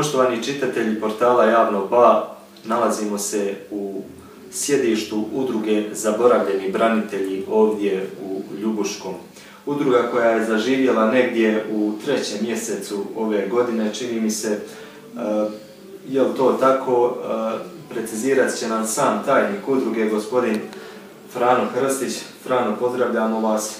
Poštovani čitatelji portala Javno Ba, nalazimo se u sjedištu udruge Zaboravljeni branitelji ovdje u Ljubuškom. Udruga koja je zaživjela negdje u 3. mjesecu ove godine, čini mi se, je li to tako, precizirat će nam sam tajnik udruge, gospodin Frano Hrstić. Frano, pozdravljamo vas.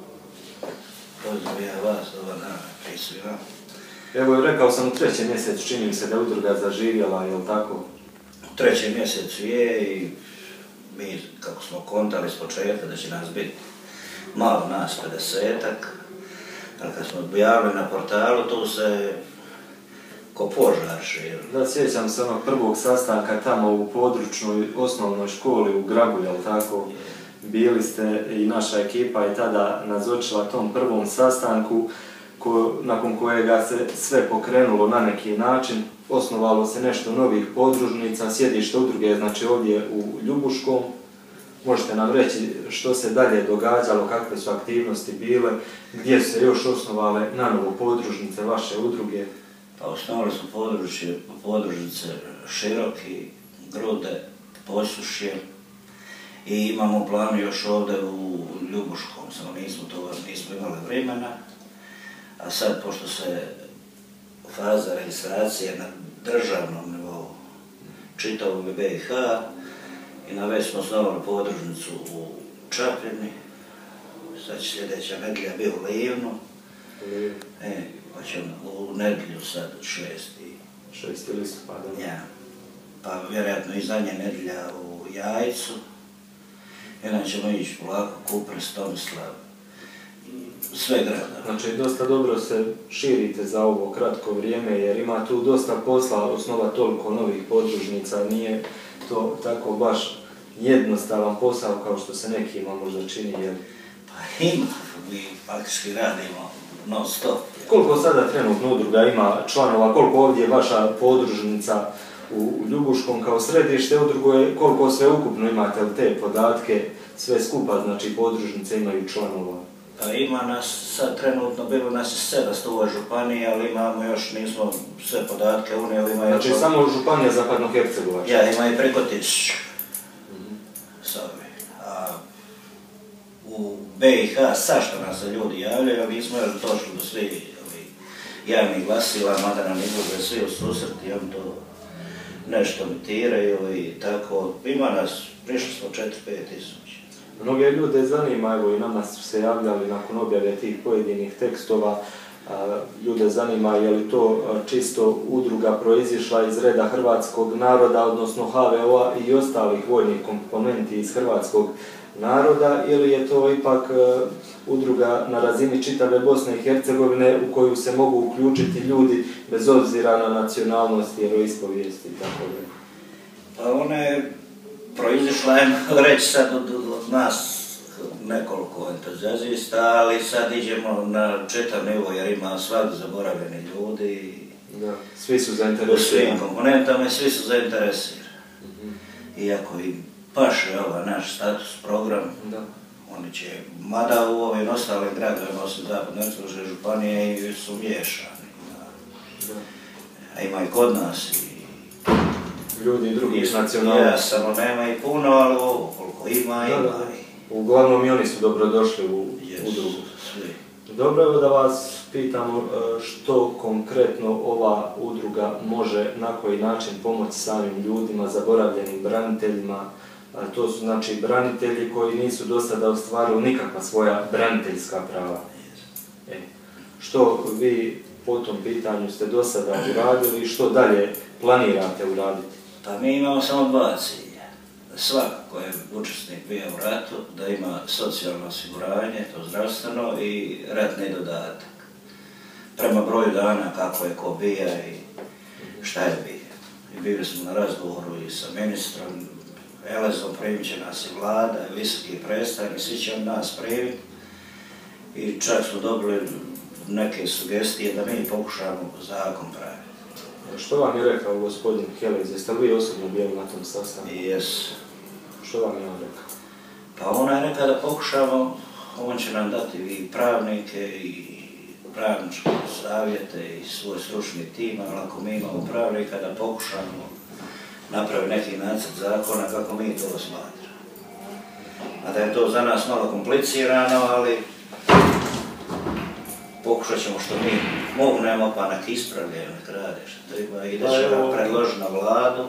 Pozdravljam vas, dobar dan, prisvima. Evo, rekao sam u 3. mjesecu, čini mi se da je udruga zaživjela, je li tako? U 3. mjesecu je i mi, kako smo kontali s početka da će nas biti malo nas 50-ak, ali kad smo objavili na portalu, tu se ko požar širo. Da, sjećam se onog prvog sastanka tamo u područnoj osnovnoj školi u Grabu, je li tako? Bili ste i naša ekipa je tada nazočila tom prvom sastanku, nakon kojega se sve pokrenulo na neki način. Osnovalo se nešto novih podružnica, sjedište udruge, znači ovdje u Ljubuškom. Možete nam reći što se dalje događalo, kakve su aktivnosti bile, gdje su se još osnovale na novo podružnice vaše udruge? Pa osnovali smo podružnice Široki, Grude, Posušje i imamo u planu još ovdje u Ljubuškom, samo nismo imali vremena. A sad, pošto se faza registracije na državnom nivou čitavog BiH i već smo osnovali podružnicu u Čapljini, sad će sljedeća nedjelja biti u Livnu, pa ćemo u nedjelju sad 6. listopada. Ja, pa vjerojatno i zadnja nedjelja u Jajcu, jedan ćemo ići polako Kupres, Tomislav, sve grada. Znači, dosta dobro se širite za ovo kratko vrijeme, jer ima tu dosta posla osnova toliko novih podružnica, nije to tako baš jednostavan posao kao što se nekima možda čini, jer... Pa ima, mi faktički radimo non stop. Koliko sada trenutno udruga ima članova, koliko ovdje je vaša podružnica u Ljubuškom kao središte udruge, koliko sve ukupno imate te podatke, sve skupa, znači podružnice imaju članova? Pa ima nas sad trenutno, bilo nas je 700 u ovoj županiji, ali imamo još, nismo sve podatke unijeli. Znači samo županija Zapadno-Hercegovačka? Ja, ima i preko 1000. A u BiH sad što nas se ljudi javljaju, ali nismo još došli do svih javnih glasila, mada nam izlaze svi u susret i oni to nešto emitiraju i tako. Ima nas, prišli smo 4-5 tisuća. Mnoge ljude zanima, evo i nama su se javljali nakon objave tih pojedinih tekstova, ljude zanima je li to čisto udruga proizišla iz reda hrvatskog naroda, odnosno HVO-a i ostalih vojnih komponenti iz hrvatskog naroda, ili je to ipak udruga na razini čitave Bosne i Hercegovine u koju se mogu uključiti ljudi bez obzira na nacionalnost, vjeroispovijesti i tako dalje? Pa ona je proizišla, reći sad od nas nekoliko entuzijazista, ali sad iđemo na čitav nivo jer ima svak zaboravljeni ljudi. Da, svi su zainteresirani. U svim komponentama i svi su zainteresirani. Iako im paše ovaj naš status program, oni će, mada u ovim ostalim gradovima, osim Zapadno-Hercegovačke županije, su miješani. A ima i kod nas i ljudi drugih nacionalnosti. Ja, samo nema i puno, ali ovo koliko ima. Uglavnom i oni su dobrodošli u udrugu. Dobro je da vas pitamo što konkretno ova udruga može, na koji način pomoći samim ljudima, zaboravljenim braniteljima. To su znači branitelji koji nisu do sada ostvarili nikakva svoja braniteljska prava. Što vi po tom pitanju ste do sada uradili i što dalje planirate uraditi? Pa mi imamo samo 2 cilja. Svako ko je učesnik bio u ratu, da ima socijalno osiguranje, to zdravstveno i ratni dodatak. Prema broju dana kako je ko bija i šta je bio. I bili smo na razgovoru i sa ministrom Elezom, primit će nas i vlada, i visoki predstavnik, svi će od nas primiti. I čak smo dobili neke sugestije da mi pokušamo zakon praviti. Što vam je rekao gospodin Helez? Jeste li vi osobno bili na tom sastanku? Jesu. Što vam je on rekao? Pa ona je rekao da pokušamo, on će nam dati i pravnike i pravničke savjete i svoj stručni tim, ali ako mi imamo pravnika da pokušamo napraviti neki nacrt zakona kako mi to smatramo. A da je to za nas malo komplicirano, ali pokušat ćemo što mi mognemo, pa nek ispravljaju, nek rade što treba i da će nam predložiti na vladu.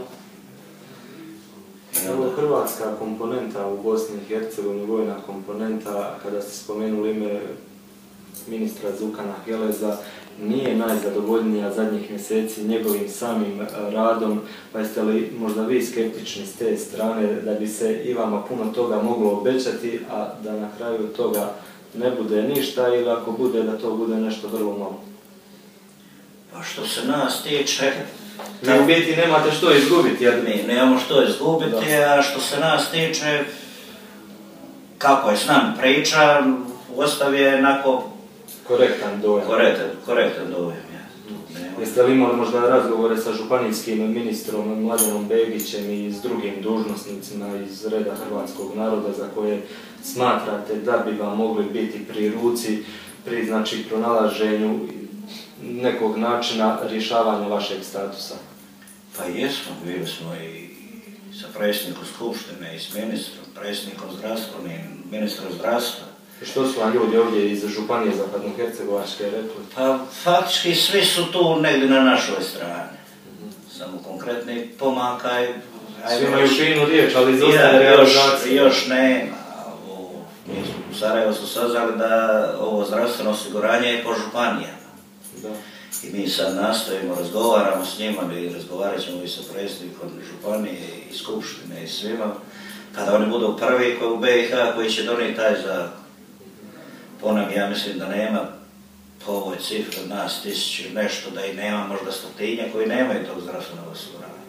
Evo hrvatska komponenta u Bosni i Hercegovini, vojna komponenta, kada ste spomenuli ime ministra Zukana Heleza, nije najzadovoljnija zadnjih mjeseci njegovim samim radom, pa jeste li možda vi skeptični s te strane da bi se i vama puno toga moglo obećati, a da na kraju toga ne bude ništa ili ako bude da to bude nešto vrlo malo? Pa što se nas tiče... Vi u biti nemate što izgubiti, jer... Mi nemamo što izgubiti, a što se nas tiče, kako je s nam priča, ostav je onako... Korektan dojam. Korektan dojam, ja. Jeste li imali možda razgovore sa županijskim ministrom Mladenom Begićem i s drugim dužnosnicima iz reda hrvatskog naroda za koje smatrate da bi vam mogli biti pri ruci, pri znači pronalaženju nekog načina rješavanja vašeg statusa? Pa jesmo, bili smo i sa predsjednikom Skupštine i s ministrom, predsjednikom zdravstvenim, ministrom zdravstva. Što su vam ljudi ovdje iz Županije Zapadnohercegovačke rekli? Pa faktički svi su tu negdje na našoj strani. Samo konkretni pomaka. Svi imaju finu riječ, ali izostaje realizacija. Još nema. U Sarajevu su saznali da ovo zdravstveno osiguranje je po županijama. I mi sad nastojimo, razgovaramo s njima i razgovarat ćemo i sa predsjednikom županije i skupštine i svima, kada oni budu prvi u BiH koji će donijeti taj zakon. Po nam ja mislim da nema po ovoj cifri od nas 1000 nešto, da i nema možda stotinja koji nemaju tog zdravstvenog osiguranja.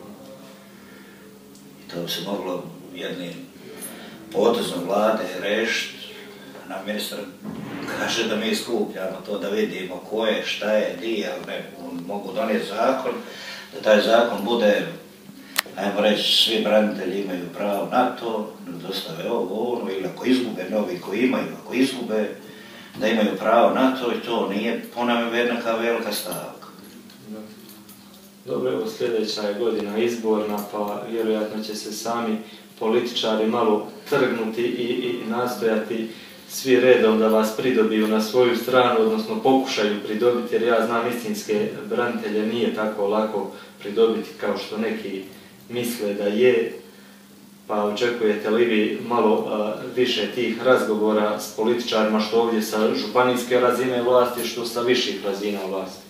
I to bi se moglo jednim potezom vlade rešiti. Nam ministar kaže da mi skupljamo to, da vidimo ko je, šta je, di, ali ne mogu donijeti zakon, da taj zakon bude, ajmo reći, svi branitelji imaju pravo na to, da dostave ovo, ili ako izgube, novi koji imaju, ako izgube, da imaju pravo na to i to nije po nama jednaka velika stavka. Dobro, evo sljedeća je godina izborna, pa vjerojatno će se sami političari malo trgnuti i nastojati svi redom da vas pridobiju na svoju stranu, odnosno pokušaju pridobiti, jer ja znam istinske branitelje nije tako lako pridobiti kao što neki misle da je, pa očekujete li vi malo više tih razgovora s političarima, što ovdje sa županijske razine vlasti, što sa viših razina vlasti?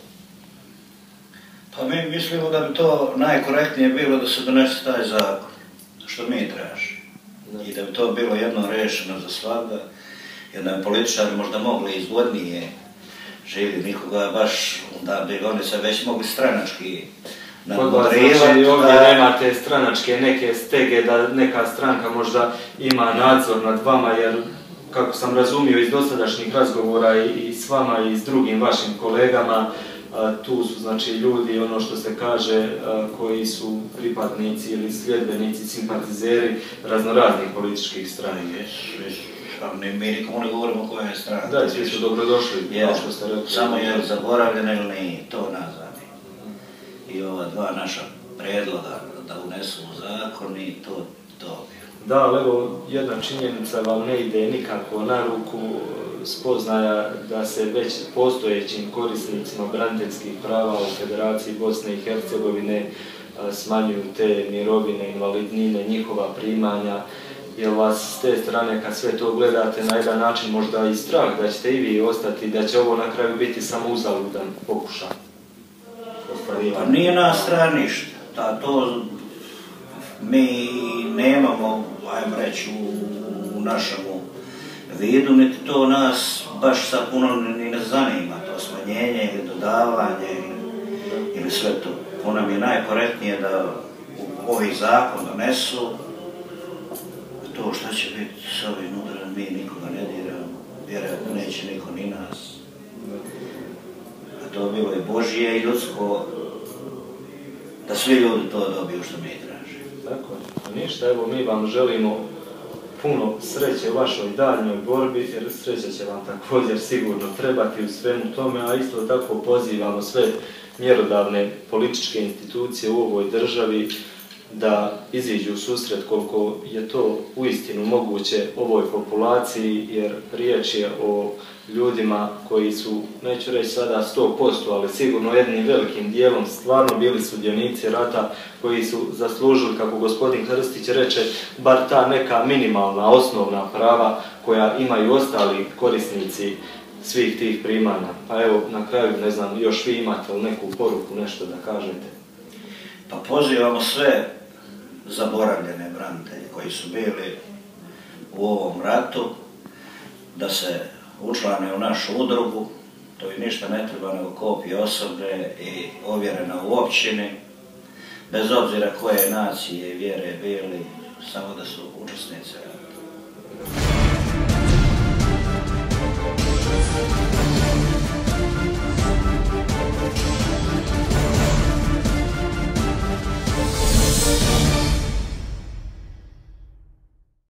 Pa mi mislimo da bi to najkorektnije bilo da se donese taj zakon, što mi traži. I da bi to bilo jedno rešeno za svega, jer da bi političari možda mogli izgodnije živjeti nikoga baš, da bi oni se već mogli stranački nadmudrivati. Znači ovdje nemate stranačke neke stege da neka stranka možda ima nadzor nad vama, jer kako sam razumio iz dosadašnjih razgovora i s vama i s drugim vašim kolegama, tu su znači ljudi, ono što se kaže, koji su pripadnici ili sljedbenici, simpatizeri raznoraznih političkih strana. Mi nikomu ne govorimo koja je strana. Da, svi su dobrodošli, kao što ste rekli. Samo je zaboravljeno ili nije, to nas zanima. I ova dva naša predloga da unesu u zakon i to bi. Da, ali evo, jedna činjenica vam ne ide nikako na ruku, spoznaja da se već postojećim korisnicima braniteljskih prava u Federaciji Bosne i Hercegovine smanjuju te mirovine, invalidnine, njihova primanja. Jel vas s te strane, kad sve to gledate, na jedan način možda i strah da ćete i vi ostati, da će ovo na kraju biti samo uzaludan pokušaj? Pa nije nas strah ništa. To mi nemamo, ajmo reći, u našemu vidu, niti to nas baš sad puno ni ne zanima, to smanjenje ili dodavanje ili sve to. Po nam je najkorektnije da ovaj zakon donesu. To što će biti s ovim unutra, mi nikoga ne diramo, vjerojatno neće niko ni nas. A to bilo i Božije i ljudsko, da svi ljudi to dobiju što mi traži. Tako je. Ništa, evo mi vam želimo puno sreće u vašoj daljnjoj borbi, jer sreća će vam također sigurno trebati u svemu tome, a isto tako pozivamo sve mjerodavne političke institucije u ovoj državi da iziđu u susret koliko je to uistinu moguće ovoj populaciji, jer riječ je o ljudima koji su, neću reći sada 100%, ali sigurno jednim velikim dijelom stvarno bili sudionici rata, koji su zaslužili, kako gospodin Krstić reče, bar ta neka minimalna osnovna prava koja imaju ostali korisnici svih tih primanja. Pa evo, na kraju, ne znam, još vi imate li neku poruku, nešto da kažete? Pa pozivamo sve zaboravljene branitelje koji su bili u ovom ratu da se učlane u našu udrugu, to i ništa ne treba nego kopije osobe i ovjerena u općini, bez obzira koje nacije i vjere bili, samo da su učesnici rata.